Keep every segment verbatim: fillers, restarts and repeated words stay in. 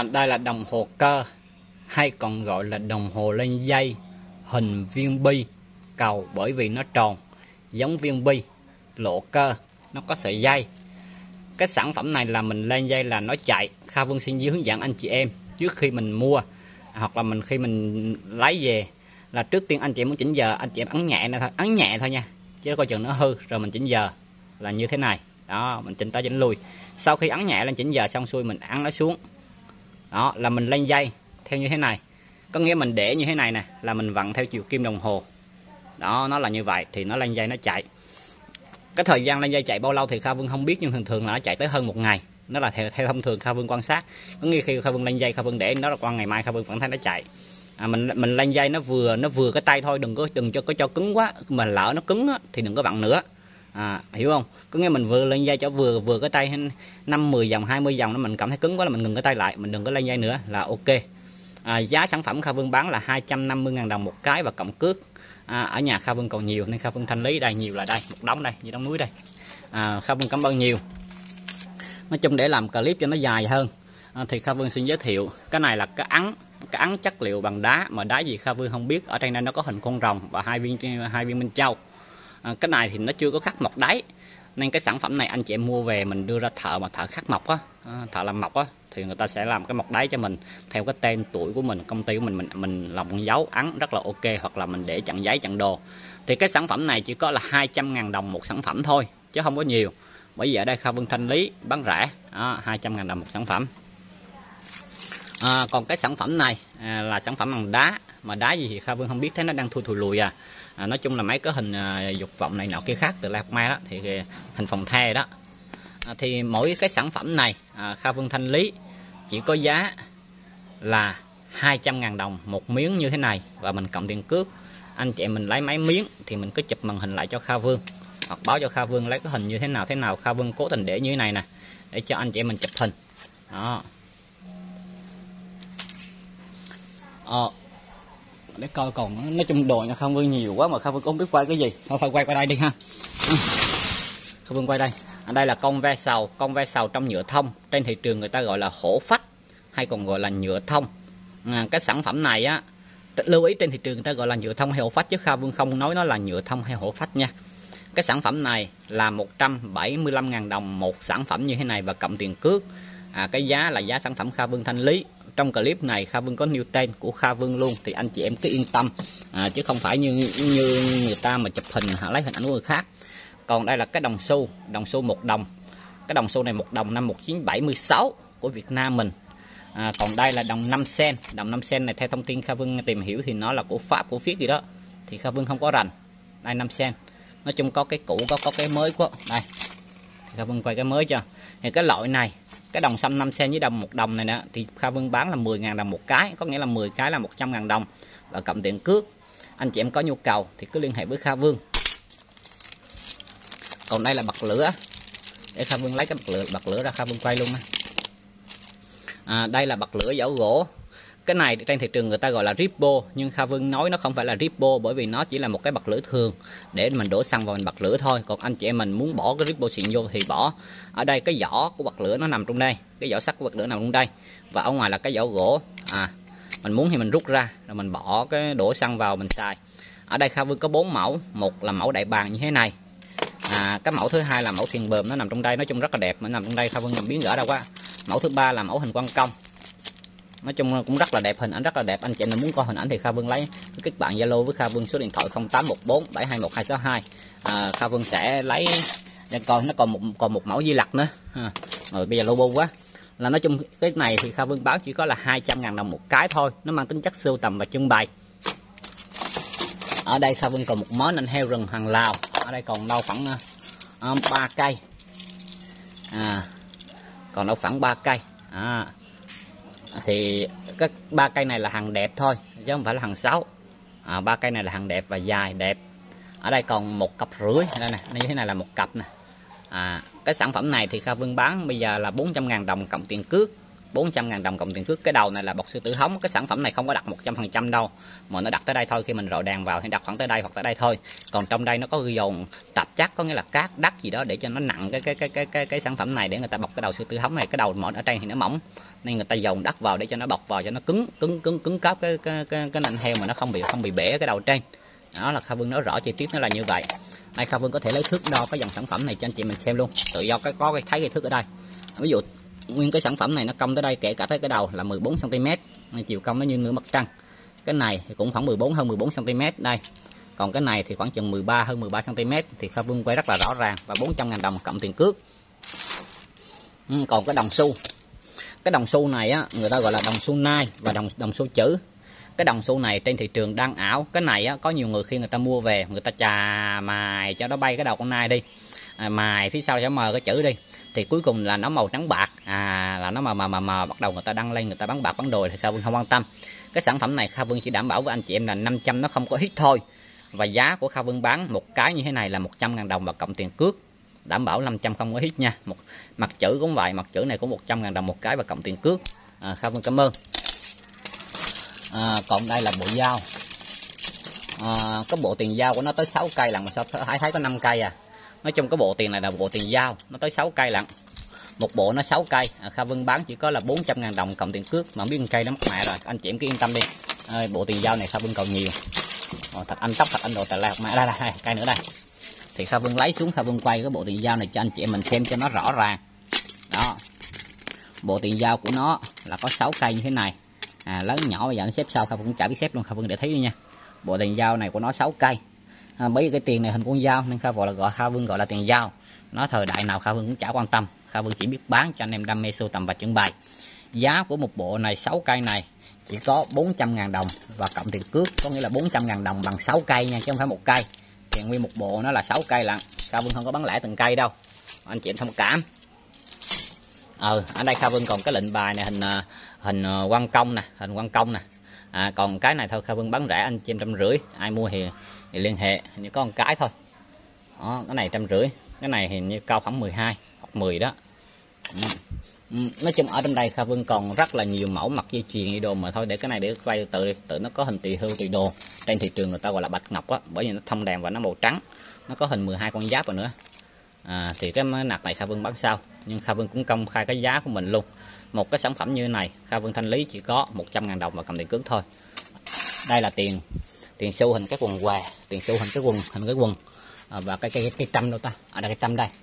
À, đây là đồng hồ cơ hay còn gọi là đồng hồ lên dây hình viên bi cầu, bởi vì nó tròn giống viên bi, lộ cơ, nó có sợi dây. Cái sản phẩm này là mình lên dây là nó chạy. Kha Vương xin hướng dẫn anh chị em trước khi mình mua hoặc là mình khi mình lấy về là trước tiên anh chị em muốn chỉnh giờ, anh chị em ấn nhẹ thôi, ấn nhẹ thôi nha, chứ coi chừng nó hư rồi mình chỉnh giờ là như thế này. Đó, mình chỉnh tới chỉnh lui. Sau khi ấn nhẹ lên chỉnh giờ xong xuôi mình ấn nó xuống. Đó là mình lên dây theo như thế này. Có nghĩa mình để như thế này nè là mình vặn theo chiều kim đồng hồ. Đó, nó là như vậy thì nó lên dây nó chạy. Cái thời gian lên dây chạy bao lâu thì Kha Vương không biết, nhưng thường thường là nó chạy tới hơn một ngày. Nó là theo, theo thông thường Kha Vương quan sát. Có nghĩa khi Kha Vương lên dây Kha Vương để nó là qua ngày mai Kha Vương vẫn thấy nó chạy. À, mình mình lên dây nó vừa nó vừa cái tay thôi, đừng có đừng cho có cho cứng quá, mà lỡ nó cứng á, thì đừng có vặn nữa. À, hiểu không? Có nghĩa mình vừa lên dây cho vừa vừa cái tay năm mười vòng hai mươi vòng nó mình cảm thấy cứng quá là mình ngừng cái tay lại, mình đừng có lên dây nữa là ok. À, giá sản phẩm Kha Vương bán là hai trăm năm mươi ngàn đồng một cái và cộng cước. À, ở nhà Kha Vương còn nhiều nên Kha Vương thanh lý đây, nhiều là đây, một đống đây, như đống núi đây. À, Kha Vương cảm ơn nhiều. Nói chung để làm clip cho nó dài hơn à, thì Kha Vương xin giới thiệu cái này là cái ấn, cái ấn chất liệu bằng đá, mà đá gì Kha Vương không biết. Ở trên đây nó có hình con rồng và hai viên hai viên minh châu. À, cái này thì nó chưa có khắc mộc đáy, nên cái sản phẩm này anh chị em mua về mình đưa ra thợ mà thợ khắc mộc á, thợ làm mộc á, thì người ta sẽ làm cái mộc đáy cho mình theo cái tên tuổi của mình, công ty của mình, mình mình làm con dấu ấn rất là ok, hoặc là mình để chặn giấy chặn đồ. Thì cái sản phẩm này chỉ có là hai trăm ngàn đồng một sản phẩm thôi chứ không có nhiều, bởi vì ở đây Kha Vương thanh lý bán rẻ. Đó, hai trăm ngàn đồng một sản phẩm. À, còn cái sản phẩm này à, là sản phẩm bằng đá, mà đá gì thì Kha Vương không biết, thấy nó đang thui thùi lùi à. À, nói chung là mấy cái hình à, dục vọng này nọ kia khác từ Lạc Mai đó, thì hình phòng the đó. À, thì mỗi cái sản phẩm này à, Kha Vương thanh lý chỉ có giá là hai trăm ngàn đồng một miếng như thế này, và mình cộng tiền cước. Anh chị em mình lấy mấy miếng thì mình cứ chụp màn hình lại cho Kha Vương, hoặc báo cho Kha Vương lấy cái hình như thế nào thế nào. Kha Vương cố tình để như thế này nè để cho anh chị em mình chụp hình. Đó. Ờ, để coi còn nói chung đồ nha Kha Vương nhiều quá mà Kha Vương không biết quay cái gì, thôi phải quay qua đây đi ha. Kha Vương quay đây. Ở đây là con ve sầu, con ve sầu trong nhựa thông, trên thị trường người ta gọi là hổ phách hay còn gọi là nhựa thông. À, cái sản phẩm này á, lưu ý trên thị trường người ta gọi là nhựa thông hay hổ phách, chứ Kha Vương không nói nó là nhựa thông hay hổ phách nha. Cái sản phẩm này là một trăm bảy mươi lăm ngàn đồng một sản phẩm như thế này và cộng tiền cước. À, cái giá là giá sản phẩm Kha Vương thanh lý. Trong clip này Kha Vương có nêu tên của Kha Vương luôn, thì anh chị em cứ yên tâm à, chứ không phải như như người ta mà chụp hình hoặc lấy hình ảnh của người khác. Còn đây là cái đồng xu, đồng xu một đồng. Cái đồng xu này một đồng năm một nghìn chín trăm bảy mươi sáu của Việt Nam mình. À, còn đây là đồng năm sen. Đồng năm sen này theo thông tin Kha Vương tìm hiểu thì nó là của Pháp, của Phiết gì đó, thì Kha Vương không có rành. Đây năm sen. Nói chung có cái cũ có có cái mới quá. Đây. Thì Kha Vương quay cái mới cho. Thì cái loại này, cái đồng xăm năm sen với đồng một đồng này nè, thì Kha Vương bán là mười ngàn đồng một cái, có nghĩa là mười cái là một trăm ngàn đồng và cộng tiền cước. Anh chị em có nhu cầu thì cứ liên hệ với Kha Vương. Còn đây là bật lửa, để Kha Vương lấy cái bật lửa bật lửa ra Kha Vương quay luôn á. À, đây là bật lửa vỏ gỗ. Cái này trên thị trường người ta gọi là Rippo, nhưng Kha Vương nói nó không phải là Rippo, bởi vì nó chỉ là một cái bật lửa thường để mình đổ xăng vào mình bật lửa thôi. Còn anh chị em mình muốn bỏ cái Rippo xịn vô thì bỏ. Ở đây cái vỏ của bật lửa nó nằm trong đây, cái vỏ sắt của bật lửa nằm trong đây, và ở ngoài là cái vỏ gỗ. À, mình muốn thì mình rút ra rồi mình bỏ cái đổ xăng vào mình xài. Ở đây Kha Vương có bốn mẫu, một là mẫu đại bàng như thế này. À, cái mẫu thứ hai là mẫu thiền bờm, nó nằm trong đây, nói chung rất là đẹp, mà nằm trong đây Kha Vương làm biến gỡ đâu quá. Mẫu thứ ba là mẫu hình quan công, nói chung cũng rất là đẹp, hình ảnh rất là đẹp. Anh chị mình muốn coi hình ảnh thì Kha Vương lấy kết bạn Zalo với Kha Vương số điện thoại không tám một bốn bảy hai một hai sáu hai. À, Kha Vương sẽ lấy để coi. Nó còn một còn một mẫu di lặc nữa. À, rồi bây giờ logo quá. Là nói chung cái này thì Kha Vương báo chỉ có là hai trăm ngàn đồng một cái thôi, nó mang tính chất sưu tầm và trưng bày. Ở đây Kha Vương còn một món anh heo rừng hàng Lào. Ở đây còn đâu khoảng uh, ba cây. À, còn đâu khoảng ba cây. À, thì cái ba cây này là hàng đẹp thôi chứ không phải là hàng xấu. À, ba cây này là hàng đẹp và dài đẹp. Ở đây còn một cặp rưỡi đây nè, như thế này là một cặp nè. À, cái sản phẩm này thì Kha Vương bán bây giờ là bốn trăm ngàn đồng cộng tiền cước. bốn trăm ngàn đồng cộng tiền cước. Cái đầu này là bọc sư tử hống, cái sản phẩm này không có đặt một trăm phần trăm đâu, mà nó đặt tới đây thôi. Khi mình rọi đèn vào thì đặt khoảng tới đây hoặc tới đây thôi. Còn trong đây nó có dồn tạp chất, có nghĩa là cát đất gì đó để cho nó nặng cái cái cái cái cái, cái sản phẩm này, để người ta bọc cái đầu sư tử hống này. Cái đầu mỏ ở trên thì nó mỏng nên người ta dồn đất vào để cho nó bọc vào cho nó cứng cứng cứng cứng cáp cái cái cái, cái nành heo mà nó không bị không bị bể cái đầu trên. Đó là Kha Vương nói rõ chi tiết nó là như vậy. Đây Kha Vương có thể lấy thước đo cái dòng sản phẩm này cho anh chị mình xem luôn, tự do cái có cái thấy cái thước ở đây. Ví dụ nguyên cái sản phẩm này nó cong tới đây, kể cả tới cái đầu là mười bốn xăng ti mét, chiều cong nó như nửa mặt trăng. Cái này thì cũng khoảng mười bốn hơn mười bốn xăng ti mét đây. Còn cái này thì khoảng chừng mười ba hơn mười ba xăng ti mét, thì Kha Vương quay rất là rõ ràng. Và bốn trăm ngàn đồng cộng tiền cước. Ừ, còn cái đồng xu, cái đồng xu này á người ta gọi là đồng xu nai và đồng đồng xu chữ. Cái đồng xu này trên thị trường đang ảo. Cái này á, có nhiều người khi người ta mua về, người ta chà mài cho nó bay cái đầu con nai đi, à, mài phía sau cho mờ cái chữ đi, thì cuối cùng là nó màu trắng bạc, à là nó mà mà mà, mà bắt đầu người ta đăng lên, người ta bán bạc bán đồi thì Kha Vương không quan tâm. Cái sản phẩm này Kha Vương chỉ đảm bảo với anh chị em là năm trăm nó không có hít thôi. Và giá của Kha Vương bán một cái như thế này là một trăm ngàn đồng và cộng tiền cước, đảm bảo năm trăm không có hít nha. Một mặt chữ cũng vậy, mặt chữ này cũng một trăm ngàn đồng một cái và cộng tiền cước. à, Kha Vương cảm ơn. À, còn đây là bộ dao. À, cái bộ tiền dao của nó tới sáu cây lận mà sao thấy thấy có năm cây à. Nói chung cái bộ tiền này là bộ tiền dao, nó tới sáu cây lận. Một bộ nó sáu cây, à, Kha Vương bán chỉ có là bốn trăm ngàn đồng cộng tiền cước, mà biết cây nó mất mẹ rồi, anh chị em cứ yên tâm đi. À, bộ tiền dao này Kha Vương còn nhiều. À, thật anh tóc thật anh đồ tài lạc mẹ đây đây cây nữa đây. Thì Kha Vương lấy xuống, Kha Vương quay cái bộ tiền dao này cho anh chị em mình xem cho nó rõ ràng. Đó. Bộ tiền dao của nó là có sáu cây như thế này. À, lớn nhỏ bây giờ nó xếp sao Kha Vương cũng chả biết xếp luôn, Kha Vương để thấy đi nha. Bộ tiền dao này của nó sáu cây. À, bởi vì cái tiền này hình con dao nên Kha Vương là gọi Kha Vương gọi là tiền dao. Nó thời đại nào Kha Vương cũng chả quan tâm, Kha Vương chỉ biết bán cho anh em đam mê sưu tầm và trưng bày. Giá của một bộ này sáu cây này chỉ có bốn trăm ngàn đồng và cộng tiền cước, có nghĩa là bốn trăm ngàn đồng bằng sáu cây nha, chứ không phải một cây. Thì nguyên một bộ nó là sáu cây lận, Kha Vương không có bán lẻ từng cây đâu, anh chị em thông cảm. Ờ, ở đây Kha Vương còn cái lệnh bài này hình hình quan công nè, hình quan công nè. À, còn cái này thôi Kha Vương bán rẻ anh chị em trăm rưỡi, ai mua thì, thì liên hệ, chỉ có một cái thôi. Đó, cái này trăm rưỡi, cái này thì như cao khoảng mười hai hoặc mười đó. Ừ. Ừ. Nói chung ở trong đây Kha Vương còn rất là nhiều mẫu mặt dây chuyền đồ, mà thôi để cái này để quay tự đi, tự nó có hình tỳ hưu tỳ đồ. Trên thị trường người ta gọi là bạch ngọc á, bởi vì nó thông đèn và nó màu trắng, nó có hình mười hai con giáp rồi nữa. À, thì cái nạc này Kha Vương bán sao, nhưng Kha Vương cũng công khai cái giá của mình luôn. Một cái sản phẩm như thế này Kha Vương thanh lý chỉ có một trăm ngàn đồng và cầm tiền cước thôi. Đây là tiền tiền xu hình cái quần què, tiền xu hình cái quần hình cái quần à, và cái cây cây trăm đâu ta, ở à, đây cây trăm đây.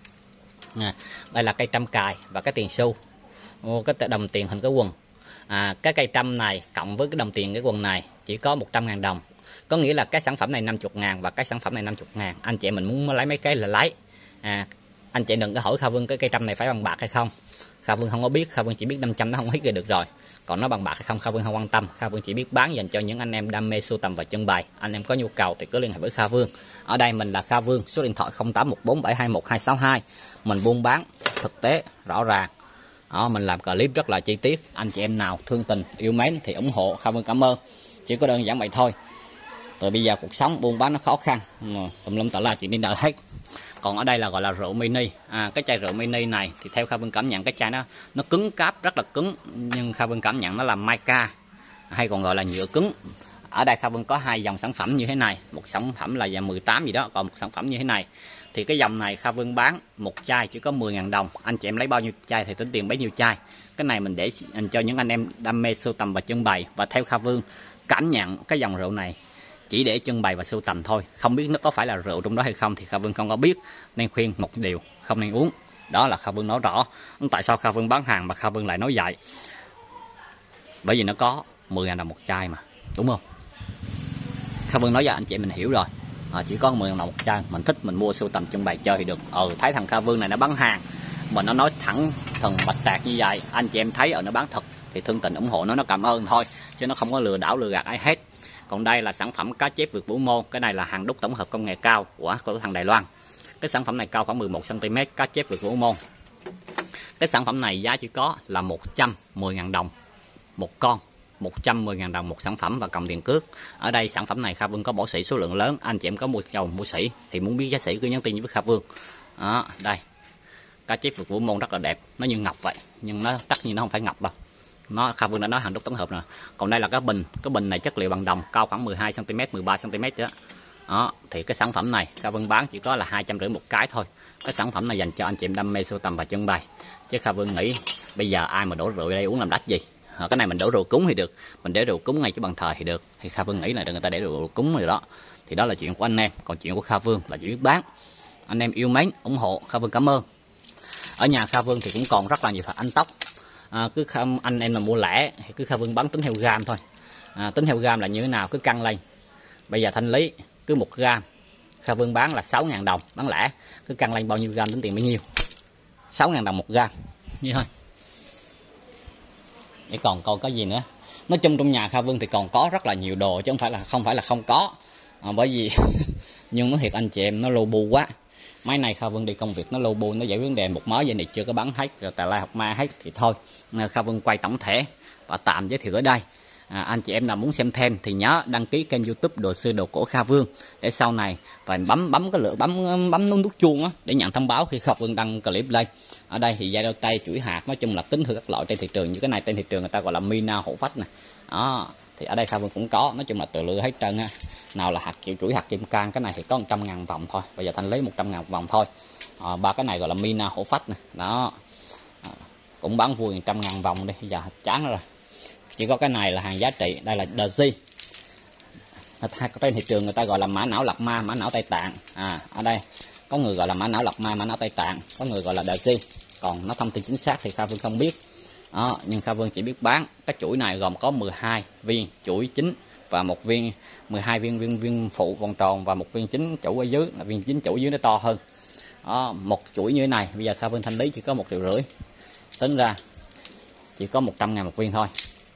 À, đây là cây trăm cài và cái tiền xu, ô, cái đồng tiền hình cái quần. À, cái cây trăm này cộng với cái đồng tiền cái quần này chỉ có một trăm ngàn đồng, có nghĩa là cái sản phẩm này năm mươi ngàn và cái sản phẩm này năm mươi ngàn. Anh chị mình muốn lấy mấy cái là lấy. À, anh chị đừng có hỏi Kha Vương cái cây trăm này phải bằng bạc hay không, Kha Vương không có biết, Kha Vương chỉ biết năm trăm nó không hít được rồi, còn nó bằng bạc hay không Kha Vương không quan tâm. Kha Vương chỉ biết bán dành cho những anh em đam mê sưu tầm và trưng bày. Anh em có nhu cầu thì cứ liên hệ với Kha Vương. Ở đây mình là Kha Vương, số điện thoại không tám một bốn bảy hai một hai sáu hai. Mình buôn bán thực tế rõ ràng. Đó, mình làm clip rất là chi tiết. Anh chị em nào thương tình yêu mến thì ủng hộ, Kha Vương cảm ơn. Chỉ có đơn giản vậy thôi. Từ bây giờ cuộc sống buôn bán nó khó khăn, tùm lum tà la chuyện đi đợi hết. Còn ở đây là gọi là rượu mini. À, cái chai rượu mini này thì theo Kha Vương cảm nhận cái chai nó nó cứng cáp, rất là cứng, nhưng Kha Vương cảm nhận nó là mica hay còn gọi là nhựa cứng. Ở đây Kha Vương có hai dòng sản phẩm như thế này, một sản phẩm là dòng mười tám gì đó, còn một sản phẩm như thế này. Thì cái dòng này Kha Vương bán một chai chỉ có mười ngàn đồng, anh chị em lấy bao nhiêu chai thì tính tiền bấy nhiêu chai. Cái này mình để dành cho những anh em đam mê sưu tầm và trưng bày. Và theo Kha Vương cảm nhận cái dòng rượu này chỉ để trưng bày và sưu tầm thôi, không biết nó có phải là rượu trong đó hay không thì Kha Vương không có biết, nên khuyên một điều không nên uống. Đó là Kha Vương nói rõ. Tại sao Kha Vương bán hàng mà Kha Vương lại nói vậy? Bởi vì nó có mười ngàn đồng một chai mà, đúng không? Kha Vương nói cho anh chị mình hiểu rồi. À, chỉ có mười ngàn đồng một chai, mình thích mình mua sưu tầm trưng bày chơi thì được. Ừ, thấy thằng Kha Vương này nó bán hàng mà nó nói thẳng thần bạch tạc như vậy, anh chị em thấy ở nó bán thật thì thương tình ủng hộ nó, nó cảm ơn thôi, chứ nó không có lừa đảo lừa gạt ai hết. Còn đây là sản phẩm cá chép vượt vũ môn, cái này là hàng đúc tổng hợp công nghệ cao của, của thằng Đài Loan. Cái sản phẩm này cao khoảng mười một xăng ti mét, cá chép vượt vũ môn. Cái sản phẩm này giá chỉ có là một trăm mười ngàn đồng một con, một trăm mười ngàn đồng một sản phẩm và cộng tiền cước. Ở đây sản phẩm này Kha Vương có bỏ sỉ số lượng lớn, anh chị em có mua dầu mua sỉ thì muốn biết giá sỉ cứ nhắn tin với Kha Vương. Đó, đây Cá chép vượt vũ môn rất là đẹp, nó như ngọc vậy, nhưng nó tất nhiên nó không phải ngọc đâu. Nó Kha Vương đã nói hàng đúc tổng hợp rồi. Còn đây là cái bình, cái bình này chất liệu bằng đồng, cao khoảng mười hai xăng ti mét, mười ba xăng ti mét đó. Đó, thì cái sản phẩm này Kha Vương bán chỉ có là hai trăm rưỡi một cái thôi. Cái sản phẩm này dành cho anh chị em đam mê sưu tầm và trưng bày. Chứ Kha Vương nghĩ bây giờ ai mà đổ rượu đây uống làm đắt gì. Cái này mình đổ rượu cúng thì được, mình để rượu cúng ngay cái bàn thờ thì được. Thì Kha Vương nghĩ là người ta để rượu cúng rồi đó. Thì đó là chuyện của anh em, còn chuyện của Kha Vương là chuyện biết bán. Anh em yêu mến, ủng hộ Kha Vương cảm ơn. Ở nhà Kha Vương thì cũng còn rất là nhiều thạch anh tóc. À, cứ anh em mà mua lẻ thì cứ Kha Vương bán tính theo gam thôi. À, tính theo gam là như thế nào cứ căng lên. Bây giờ thanh lý cứ một gam Kha Vương bán là sáu ngàn đồng bán lẻ, cứ căng lên bao nhiêu gam tính tiền bấy nhiêu, sáu ngàn đồng một gam như thôi. Để còn còn có gì nữa. Nói chung trong nhà Kha Vương thì còn có rất là nhiều đồ chứ không phải là không phải là không có. À, bởi vì nhưng nói thiệt anh chị em nó lô bu quá. Máy này Kha Vương đi công việc nó lô bu, nó giải vấn đề một mớ vậy này chưa có bán hết rồi, tài lai học ma hết thì thôi. Kha Vương quay tổng thể và tạm giới thiệu ở đây. À, anh chị em nào muốn xem thêm thì nhớ đăng ký kênh YouTube Đồ Xưa Đồ Cổ Kha Vương để sau này phải bấm bấm cái lửa bấm bấm nút nút chuông á để nhận thông báo khi Kha Vương đăng clip lên. Ở đây thì dây đeo tay, chuỗi hạt, nói chung là kính thử các loại trên thị trường, như cái này trên thị trường người ta gọi là Mina hổ phách này. Đó, thì ở đây Kha Vương cũng có, nói chung là tự lựa hết trơn ha. Nào là hạt kiểu chuỗi hạt kim cang, cái này thì có một trăm ngàn vòng thôi, bây giờ thanh lấy một trăm ngàn vòng thôi. À, ba cái này gọi là Mina hổ phách này. Đó, à, cũng bán vui một trăm ngàn vòng đi, bây giờ chán rồi. Chỉ có cái này là hàng giá trị, đây là The G. Trên thị trường người ta gọi là mã não Lạt Ma, mã não Tây Tạng. À, ở đây có người gọi là mã não Lạt Ma, mã não Tây Tạng, có người gọi là The G. Còn nó thông tin chính xác thì Kha Vương không biết. Đó, nhưng Kha Vương chỉ biết bán cái chuỗi này gồm có mười hai viên chuỗi chính và một viên mười hai viên viên viên phụ vòng tròn và một viên chính chủ ở dưới, là viên chính chủ dưới nó to hơn. Đó, một chuỗi như thế này bây giờ Kha Vương thanh lý chỉ có một triệu rưỡi, tính ra chỉ có một trăm ngàn một viên thôi.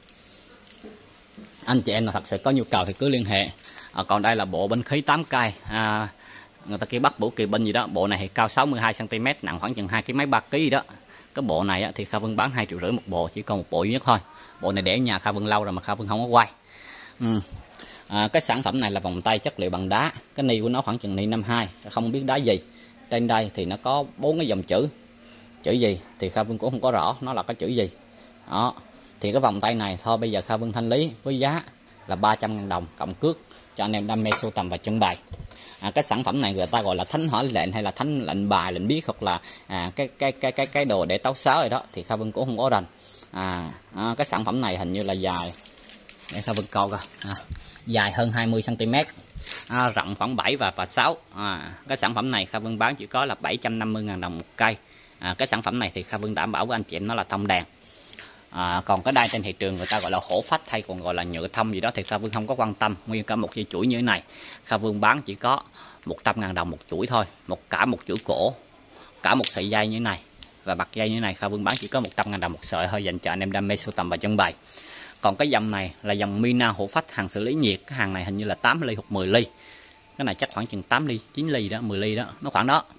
Anh chị em nào thật sự có nhu cầu thì cứ liên hệ. À, còn đây là bộ binh khí tám cây, à, người ta kêu bắt bổ kỳ binh gì đó. Bộ này thì cao sáu mươi hai xăng ti mét, nặng khoảng chừng hai cái mấy ba ký gì đó. Cái bộ này á, thì Kha Vương bán hai triệu rưỡi một bộ, chỉ còn một bộ duy nhất thôi. Bộ này để ở nhà Kha Vương lâu rồi mà Kha Vương không có quay. Ừ. À, cái sản phẩm này là vòng tay chất liệu bằng đá, cái ni của nó khoảng chừng ni năm hai, không biết đá gì. Trên đây thì nó có bốn cái dòng chữ, chữ gì thì Kha Vương cũng không có rõ nó là cái chữ gì. Đó, thì cái vòng tay này thôi bây giờ Kha Vương thanh lý với giá là ba trăm ngàn đồng cộng cước cho anh em đam mê sưu tầm và trưng bày. À, cái sản phẩm này người ta gọi là thánh hỏa lệnh hay là thánh lệnh bài lệnh biết, hoặc là à, cái cái cái cái cái đồ để tấu sáo rồi đó thì Kha Vương cũng không có rành. À, à, cái sản phẩm này hình như là dài, để Kha Vương coi coi, à, dài hơn hai mươi xăng ti mét, à, rộng khoảng bảy và và sáu. À, cái sản phẩm này Kha Vương bán chỉ có là bảy trăm năm mươi ngàn đồng một cây. À, cái sản phẩm này thì Kha Vương đảm bảo với anh chị em nó là thông đèn. À, còn cái đai trên thị trường người ta gọi là hổ phách hay còn gọi là nhựa thông gì đó thì Kha Vương không có quan tâm. Nguyên cả một dây chuỗi như thế này Kha Vương bán chỉ có một trăm ngàn đồng một chuỗi thôi, một cả một chuỗi cổ, cả một sợi dây như thế này và mặt dây như thế này Kha Vương bán chỉ có một trăm ngàn đồng một sợi thôi, dành cho anh em đam mê sưu tầm và trưng bày. Còn cái dòng này là dòng Mina hổ phách, hàng xử lý nhiệt, cái hàng này hình như là tám ly hoặc mười ly, cái này chắc khoảng chừng tám ly chín ly đó, mười ly đó, nó khoảng đó.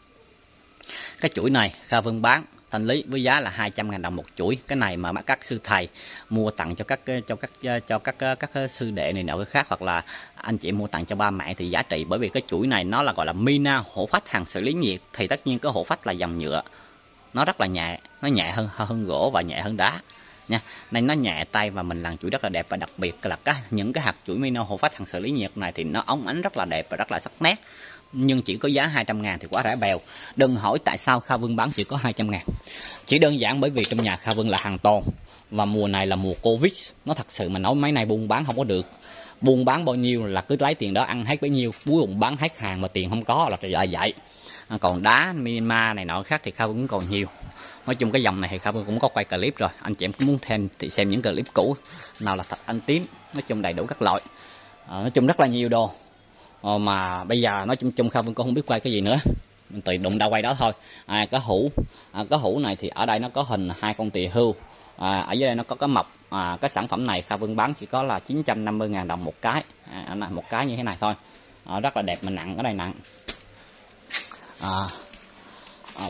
Cái chuỗi này Kha Vương bán thanh lý với giá là hai trăm ngàn đồng một chuỗi. Cái này mà các sư thầy mua tặng cho các cho các cho các các, các sư đệ này nọ cái khác, hoặc là anh chị mua tặng cho ba mẹ thì giá trị, bởi vì cái chuỗi này nó là gọi là Mina hổ phách hàng xử lý nhiệt, thì tất nhiên cái hổ phách là dòng nhựa, nó rất là nhẹ, nó nhẹ hơn hơn gỗ và nhẹ hơn đá nha, nên nó nhẹ tay và mình làm chuỗi rất là đẹp. Và đặc biệt là cái những cái hạt chuỗi Mina hổ phách hàng xử lý nhiệt này thì nó óng ánh rất là đẹp và rất là sắc nét, nhưng chỉ có giá hai trăm ngàn thì quá rẻ bèo. Đừng hỏi tại sao Kha Vương bán chỉ có hai trăm ngàn, chỉ đơn giản bởi vì trong nhà Kha Vương là hàng tồn và mùa này là mùa Covid, nó thật sự mà nói mấy này buôn bán không có được, buôn bán bao nhiêu là cứ lấy tiền đó ăn hết bấy nhiêu, cuối cùng bán hết hàng mà tiền không có là vậy. À, còn đá Myanmar này nọ khác thì Kha Vương cũng còn nhiều. Nói chung cái dòng này thì Kha Vương cũng có quay clip rồi, anh chị em cũng muốn thêm thì xem những clip cũ, nào là thạch anh tím, nói chung đầy đủ các loại. À, nói chung rất là nhiều đồ. Ờ, mà bây giờ nói chung chung Kha Vương cũng không biết quay cái gì nữa, mình tùy đụng đâu quay đó thôi. À, cái hũ à, cái hũ này thì ở đây nó có hình hai con tỳ hưu, à, ở dưới đây nó có cái mộc. À, cái sản phẩm này Kha Vương bán chỉ có là chín trăm năm mươi ngàn đồng một cái, à, một cái như thế này thôi. À, rất là đẹp mà nặng, ở đây nặng. À, à,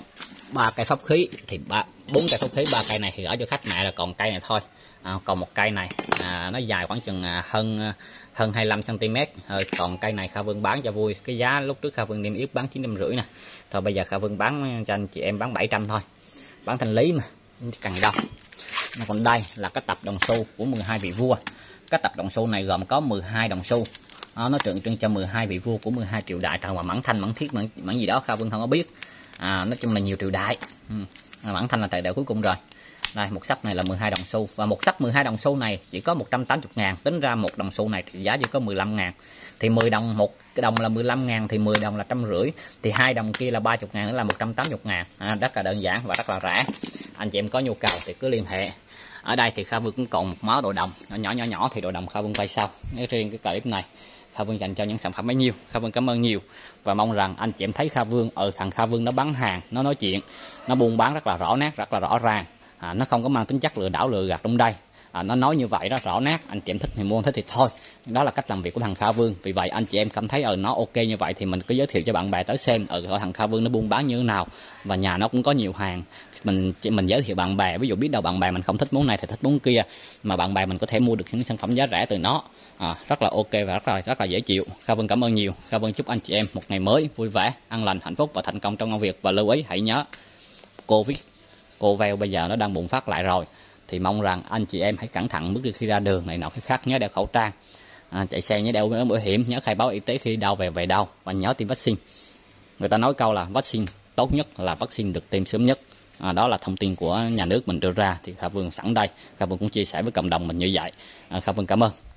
ba cây pháp khí thì ba bốn cây pháp khí, ba cây này thì gửi cho khách mẹ là còn cây này thôi. À, còn một cây này à, nó dài khoảng chừng à, hơn hơn hai mươi lăm xăng ti mét. À, còn cây này Kha Vương bán cho vui, cái giá lúc trước Kha Vương niêm yết bán chín trăm rưỡi nè, thôi bây giờ Kha Vương bán cho anh chị em bán bảy trăm thôi, bán thanh lý mà cần đâu. Mà còn đây là cái tập đồng xu của mười hai vị vua. Cái tập đồng xu này gồm có mười hai đồng xu, à, nó tượng trưng cho mười hai vị vua của mười hai triều đại, tròn mà Mãn Thanh, Mãn Thiết, Mãn, Mãn gì đó Kha Vương không có biết. À, nói chung là nhiều triều đại. Ừ. Mãn Thanh là thời đại cuối cùng rồi. Đây, một sắp này là mười hai đồng xu, và một sắp mười hai đồng xu này chỉ có một trăm tám mươi ngàn, tính ra một đồng xu này thì giá chỉ có mười lăm ngàn. Thì mười đồng, một cái đồng là mười lăm ngàn thì mười đồng là trăm rưỡi, thì hai đồng kia là ba mươi ngàn nữa là một trăm tám mươi ngàn. À, rất là đơn giản và rất là rẻ. Anh chị em có nhu cầu thì cứ liên hệ. Ở đây thì Kha Vương cũng còn một mớ đồ đồng nhỏ nhỏ nhỏ nhỏ thì đồ đồng Kha Vương quay sau. Nói riêng cái clip này Kha Vương dành cho những sản phẩm bấy nhiêu. Kha Vương cảm ơn nhiều và mong rằng anh chị em thấy Kha Vương ở thằng Kha Vương nó bán hàng, nó nói chuyện, nó buôn bán rất là rõ nét, rất là rõ ràng. À, nó không có mang tính chất lừa đảo lừa gạt trong đây. À, nó nói như vậy đó, rõ nét, anh chị em thích thì mua, thích thì thôi. Đó là cách làm việc của thằng Kha Vương. Vì vậy anh chị em cảm thấy ở nó ok như vậy thì mình cứ giới thiệu cho bạn bè tới xem ở thằng Kha Vương nó buôn bán như thế nào, và nhà nó cũng có nhiều hàng. Mình mình giới thiệu bạn bè, ví dụ biết đâu bạn bè mình không thích món này thì thích món kia, mà bạn bè mình có thể mua được những sản phẩm giá rẻ từ nó. À, rất là ok và rất là rất là dễ chịu. Kha Vương cảm ơn nhiều. Kha Vương chúc anh chị em một ngày mới vui vẻ, an lành, hạnh phúc và thành công trong công việc. Và lưu ý hãy nhớ Covid, Covid bây giờ nó đang bùng phát lại rồi, thì mong rằng anh chị em hãy cẩn thận bước đi khi ra đường này nọ cái khác, nhớ đeo khẩu trang, à, chạy xe nhớ đeo mũ bảo hiểm, nhớ khai báo y tế khi đâu về về đâu, và nhớ tiêm vaccine. Người ta nói câu là vaccine tốt nhất là vaccine được tiêm sớm nhất. À, đó là thông tin của nhà nước mình đưa ra, thì Kha Vương sẵn đây Kha Vương cũng chia sẻ với cộng đồng mình như vậy. À, Kha Vương cảm ơn.